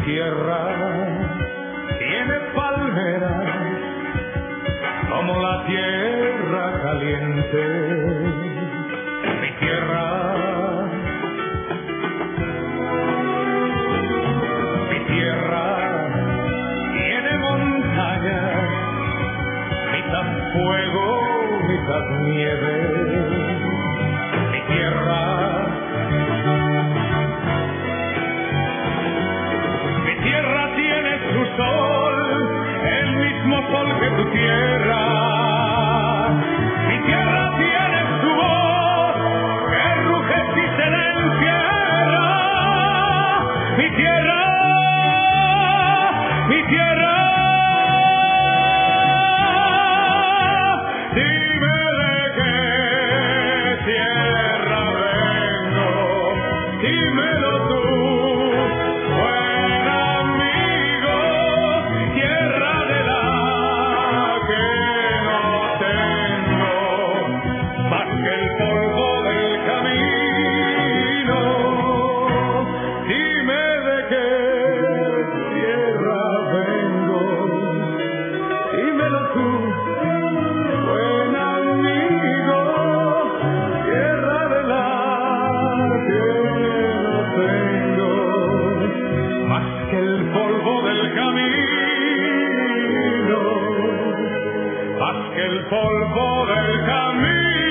tierra tiene palmeras como la tierra caliente. Mi tierra tiene montañas, mitad fuego, mitad nieve. Mi tierra tiene su sol, el mismo sol que tu tierra. Mi tierra tiene su voz, que ruge si se la encierra. Mi tierra, dime de qué tierra vengo, dímelo tú. El polvo del camino.